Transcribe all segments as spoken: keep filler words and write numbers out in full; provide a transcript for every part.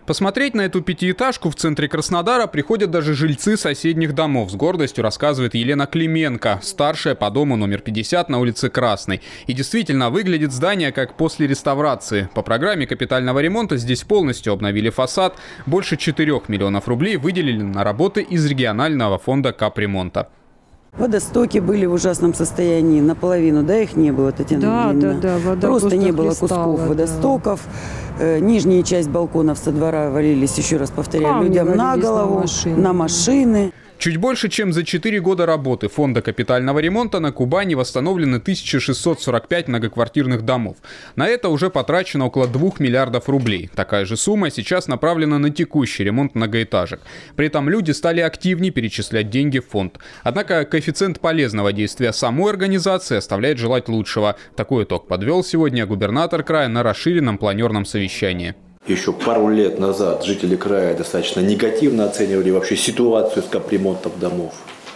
Посмотреть на эту пятиэтажку в центре Краснодара приходят даже жильцы соседних домов. С гордостью рассказывает Елена Клименко, старшая по дому номер пятьдесят на улице Красной. И действительно, выглядит здание как после реставрации. По программе капитального ремонта здесь полностью обновили фасад. Больше четырёх миллионов рублей выделили на работы из регионального фонда капремонта. Водостоки были в ужасном состоянии. Наполовину, да, их не было, Татьяна Да, Евгеньевна? да, да. Вода просто не было хлестала, кусков водостоков. Да. Нижняя часть балконов со двора валились, еще раз повторяю, Камни людям на голову, на машины. на машины. Чуть больше, чем за четыре года работы фонда капитального ремонта на Кубани восстановлены тысяча шестьсот сорок пять многоквартирных домов. На это уже потрачено около двух миллиардов рублей. Такая же сумма сейчас направлена на текущий ремонт многоэтажек. При этом люди стали активнее перечислять деньги в фонд. Однако коэффициент полезного действия самой организации оставляет желать лучшего. Такой итог подвел сегодня губернатор края на расширенном планерном совещании. Еще пару лет назад жители края достаточно негативно оценивали вообще ситуацию с капремонтом домов.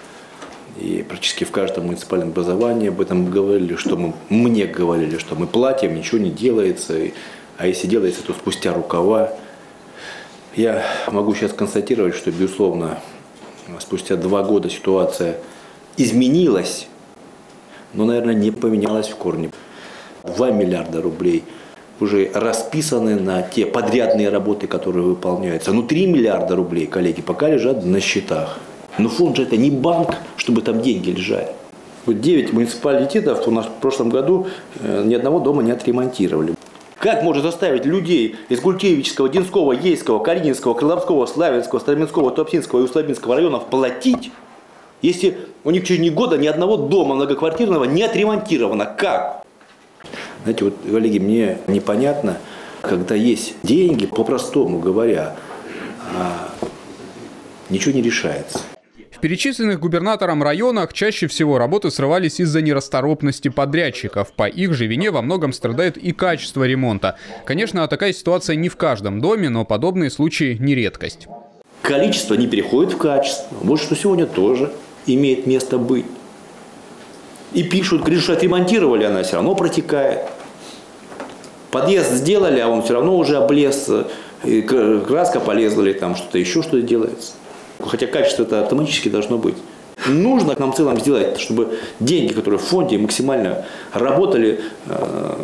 И практически в каждом муниципальном образовании об этом говорили, что мы, мне говорили, что мы платим, ничего не делается, а если делается, то спустя рукава. Я могу сейчас констатировать, что, безусловно, спустя два года ситуация изменилась, но, наверное, не поменялась в корне. два миллиарда рублей уже расписаны на те подрядные работы, которые выполняются. Ну, три миллиарда рублей, коллеги, пока лежат на счетах. Но фонд же это не банк, чтобы там деньги лежали. Вот девять муниципалитетов у нас в прошлом году ни одного дома не отремонтировали. Как можно заставить людей из Гулькевичского, Динского, Ейского, Калининского, Крыловского, Славянского, Староминского, Туапсинского и Услабинского районов платить, если у них в течение года ни одного дома многоквартирного не отремонтировано? Как? Знаете, вот, коллеги, мне непонятно, когда есть деньги, по-простому говоря, а ничего не решается. В перечисленных губернатором районах чаще всего работы срывались из-за нерасторопности подрядчиков. По их же вине во многом страдает и качество ремонта. Конечно, такая ситуация не в каждом доме, но подобные случаи не редкость. Количество не переходит в качество. Вот что сегодня тоже имеет место быть. И пишут, крышу отремонтировали, она все равно протекает. Подъезд сделали, а он все равно уже облез, и краска полезла, или там что-то еще что-то делается. Хотя качество это автоматически должно быть. Нужно нам в целом сделать, чтобы деньги, которые в фонде, максимально работали э,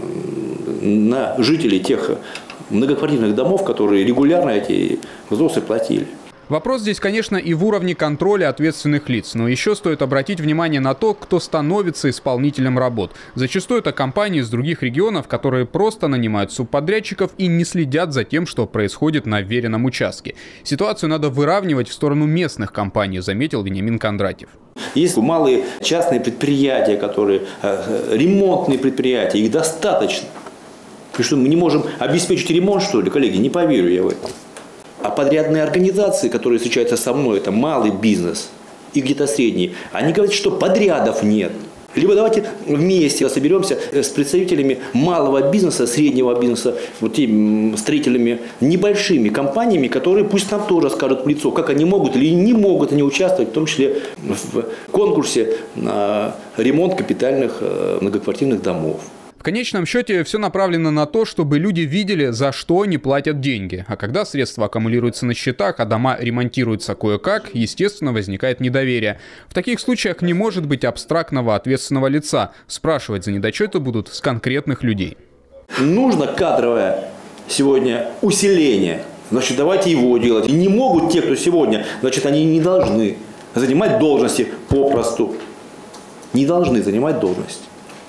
на жителей тех многоквартирных домов, которые регулярно эти взносы платили. Вопрос здесь, конечно, и в уровне контроля ответственных лиц. Но еще стоит обратить внимание на то, кто становится исполнителем работ. Зачастую это компании из других регионов, которые просто нанимают субподрядчиков и не следят за тем, что происходит на вверенном участке. Ситуацию надо выравнивать в сторону местных компаний, заметил Вениамин Кондратьев. Есть малые частные предприятия, которые ремонтные предприятия, их достаточно. И что, мы не можем обеспечить ремонт, что ли, коллеги? Не поверю я в это. А подрядные организации, которые встречаются со мной, это малый бизнес и где-то средний, они говорят, что подрядов нет. Либо давайте вместе соберемся с представителями малого бизнеса, среднего бизнеса, вот теми строителями, небольшими компаниями, которые пусть нам тоже скажут в лицо, как они могут или не могут они участвовать, в том числе в конкурсе на ремонт капитальных многоквартирных домов. В конечном счете все направлено на то, чтобы люди видели, за что они платят деньги. А когда средства аккумулируются на счетах, а дома ремонтируются кое-как, естественно, возникает недоверие. В таких случаях не может быть абстрактного ответственного лица. Спрашивать за недочеты будут с конкретных людей. Нужно кадровое сегодня усиление. Значит, давайте его делать. И не могут те, кто сегодня, значит, они не должны занимать должности попросту. Не должны занимать должности.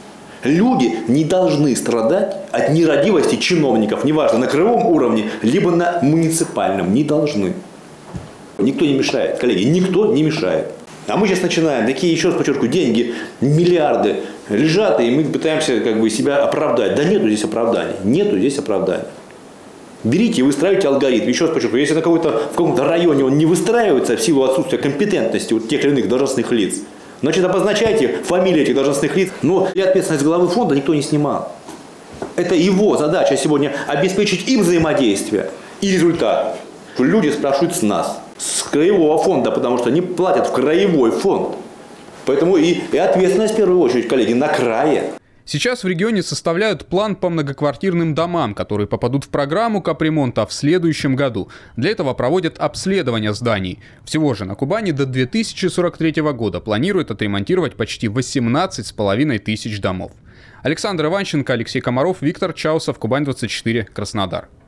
Люди не должны страдать от нерадивости чиновников, неважно, на краевом уровне, либо на муниципальном. Не должны. Никто не мешает, коллеги, никто не мешает. А мы сейчас начинаем, такие, еще раз подчеркиваю, деньги, миллиарды лежат, и мы пытаемся как бы себя оправдать. Да нету здесь оправдания, нету здесь оправдания. Берите и выстраивайте алгоритм. Еще раз подчеркиваю, если на какой-то, в каком-то районе он не выстраивается в силу отсутствия компетентности вот тех или иных должностных лиц, значит, обозначайте фамилии этих должностных лиц. Но и ответственность главы фонда никто не снимал. Это его задача сегодня обеспечить им взаимодействие и результат. Люди спрашивают с нас, с краевого фонда, потому что они платят в краевой фонд. Поэтому и, и ответственность в первую очередь, коллеги, на крае. Сейчас в регионе составляют план по многоквартирным домам, которые попадут в программу капремонта в следующем году. Для этого проводят обследование зданий. Всего же на Кубани до две тысячи сорок третьего года планируют отремонтировать почти восемнадцать с половиной тысяч домов. Александр Иванченко, Алексей Комаров, Виктор Чаусов, Кубань двадцать четыре, Краснодар.